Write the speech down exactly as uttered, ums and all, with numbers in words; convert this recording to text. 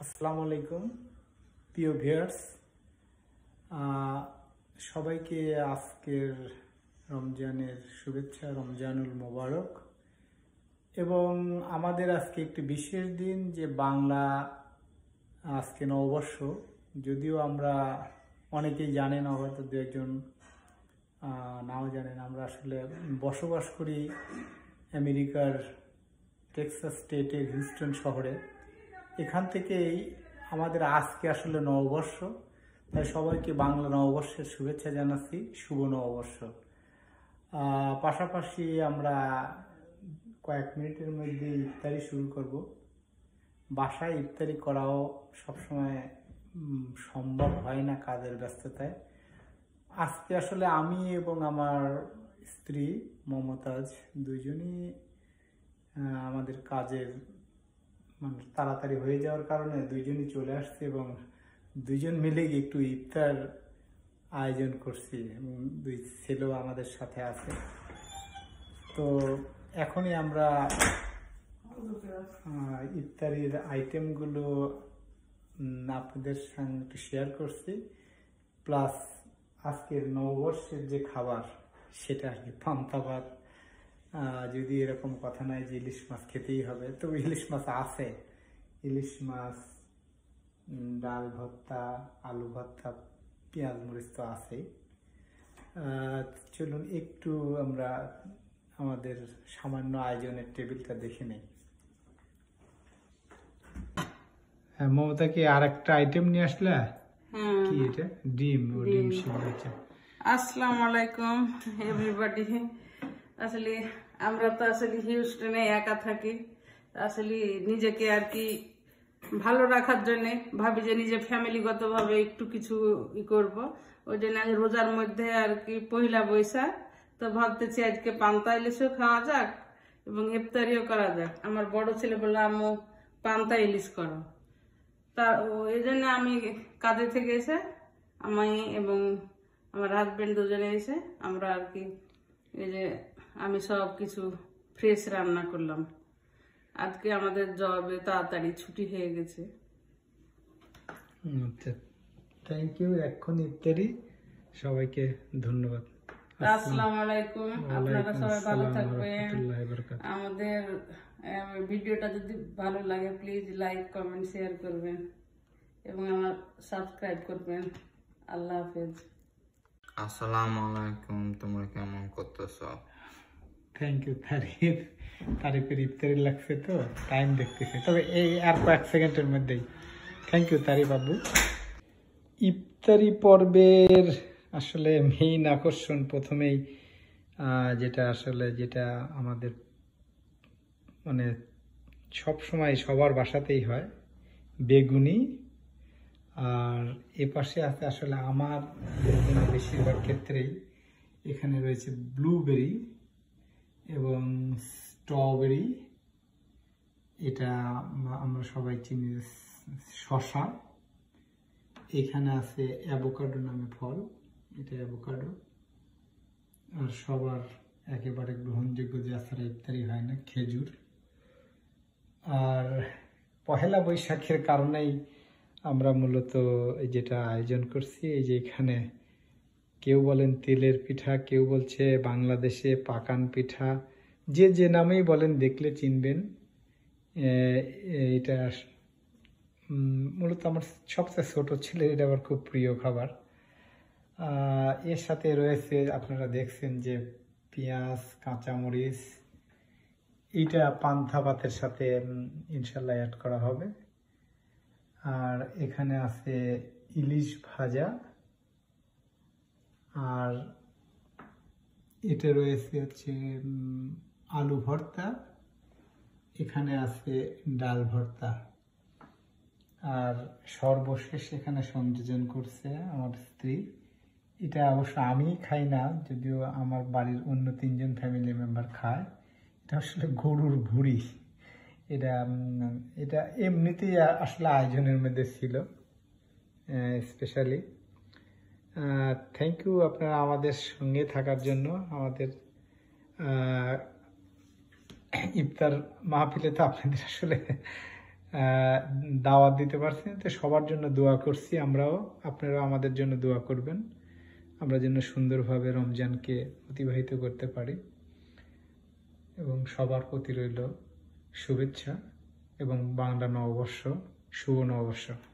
আসসালামু আলাইকুম প্রিয় ভিউয়ার্স, সবাইকে আজকের রমজানের শুভেচ্ছা, রমজানুল মোবারক। এবং আমাদের আজকে একটি বিশেষ দিন, যে বাংলা আজকে নববর্ষ। যদিও আমরা অনেকেই জানেন, হয়তো দু একজন নাও জানেন, আমরা আসলে বসবাস করি আমেরিকার টেক্সাস স্টেটের হিউস্টন শহরে। এখান থেকেই আমাদের আজকে আসলে নববর্ষ, তাই সবাইকে বাংলা নববর্ষের শুভেচ্ছা জানাচ্ছি, শুভ নববর্ষ। পাশাপাশি আমরা কয়েক মিনিটের মধ্যে ইফতারি শুরু করব। বাসায় ইফতারি করাও সবসময় সম্ভব হয় না কাজের ব্যস্ততায়। আজকে আসলে আমি এবং আমার স্ত্রী মমতাজ দুইজনই আমাদের কাজের মানে তাড়াতাড়ি হয়ে যাওয়ার কারণে দুইজনই চলে আসছে এবং দুইজন মিলে একটু ইফতার আয়োজন করছি এবং দুই ছেলেও আমাদের সাথে আছে। তো এখনই আমরা ইফতারির আইটেমগুলো আপনাদের সঙ্গে একটু শেয়ার করছি, প্লাস আজকের নববর্ষের যে খাবার সেটা আর কি, পান্তা ভাত। যদি এরকম কথা নাই যে ইলিশ মাছ খেতেই হবে, তো ইলিশ মাছ আছে। ইলিশ মাছ, ডাল ভর্তা, আলু ভর্তা, পেঁয়াজ মরিচ তো আছেই। চলুন একটু আমরা আমাদের সামান্য আয়োজনের টেবিলটা দেখে নেই। হ্যাঁ মমতা, কি আর একটা আইটেম নিয়ে আসলে? কি এটা? ডিম। ও ডিম সিদ্ধ। আসসালামু আলাইকুম এভরিবডি। আসলে আমরা তো আসলে হিউস্টনে একা থাকি, আসলে নিজেকে আর কি ভালো রাখার জন্য ভাবি যে নিজে ফ্যামিলিগতভাবে একটু কিছু ই করবো। ওই জন্য আজ রোজার মধ্যে আর কি পহিলা বৈশাখ, তো ভাবতেছি আজকে পান্তা ইলিশও খাওয়া যাক এবং ইফতারিও করা যাক। আমার বড় ছেলে বললো আম্মু পান্তা ইলিশ করো, তা এই জন্য আমি কাজে থেকে এসে আমি এবং আমার হাজবেন্ড দুজনে এসে আমরা আর কি এই যে আমি সব কিছু ফ্রেশ রান্না করলাম। আজকে আমাদের জবে তাড়াতাড়ি ছুটি হয়ে গেছে। আচ্ছা, থ্যাংক ইউ। এখন ইফতারি, সবাইকে ধন্যবাদ। আসসালামু আলাইকুম, আপনারা সবাই ভালো থাকবেন। আমাদের ভিডিওটা যদি ভালো লাগে প্লিজ লাইক কমেন্ট শেয়ার করবেন এবং আমার সাবস্ক্রাইব করবেন। আল্লাহ হাফেজ। আসসালামু আলাইকুম, তোমরা কেমন করতেছো? থ্যাংক ইউ তারিফ। তারিফের ইফতারি লাগছে তো টাইম দেখতেছে, তবে এই আর কয়েক সেকেন্ডের মধ্যেই। থ্যাংক ইউ তারিফ বাবু। ইফতারি পর্বের আসলে মেইন আকর্ষণ প্রথমেই যেটা আসলে যেটা আমাদের মানে সব সময় সবার বাসাতেই হয়, বেগুনি। আর এ পাশে আছে আসলে আমার বেশিরভাগ ক্ষেত্রেই এখানে রয়েছে ব্লুবেরি এবং স্ট্রবেরি, এটা আমরা সবাই চিনি, শসা। এখানে আছে অ্যাভোকাডো নামে ফল, এটা অ্যাভোকাডো। আর সবার একেবারে গ্রহণযোগ্য যে আসার ইফতারি হয় না, খেজুর। আর পহেলা বৈশাখের কারণেই আমরা মূলত যেটা আয়োজন করছি, এই যে এখানে কেউ বলেন তেলের পিঠা, কেউ বলছে বাংলাদেশে পাকান পিঠা, যে যে নামেই বলেন দেখলে চিনবেন। এটা মূলত আমার সবচেয়ে ছোট ছেলের এটা আবার খুব প্রিয় খাবার। এর সাথে রয়েছে আপনারা দেখছেন যে পেঁয়াজ, কাঁচামরিচ, এইটা পান্তা ভাতের সাথে ইনশাল্লাহ অ্যাড করা হবে। আর এখানে আছে ইলিশ ভাজা, আর এটা রয়েছে হচ্ছে আলু ভর্তা, এখানে আছে ডাল ভর্তা। আর সর্বশেষ এখানে সংযোজন করছে আমার স্ত্রী। এটা অবশ্য আমি খাই না, যদিও আমার বাড়ির অন্য তিনজন ফ্যামিলি মেম্বার খায়। এটা আসলে গরুর ভুঁড়ি। এটা এটা এমনিতেই আসলে আয়োজনের মধ্যে ছিল স্পেশালি। থ্যাংক ইউ আপনারা আমাদের সঙ্গে থাকার জন্য। আমাদের ইফতার মাহফিলে তো আপনাদের আসলে দাওয়াত দিতে পারছি না, তো সবার জন্য দোয়া করছি আমরাও, আপনারাও আমাদের জন্য দোয়া করবেন, আমরা যেন সুন্দরভাবে রমজানকে অতিবাহিত করতে পারি। এবং সবার প্রতি রইল শুভেচ্ছা এবং বাংলা নববর্ষ, শুভ নববর্ষ।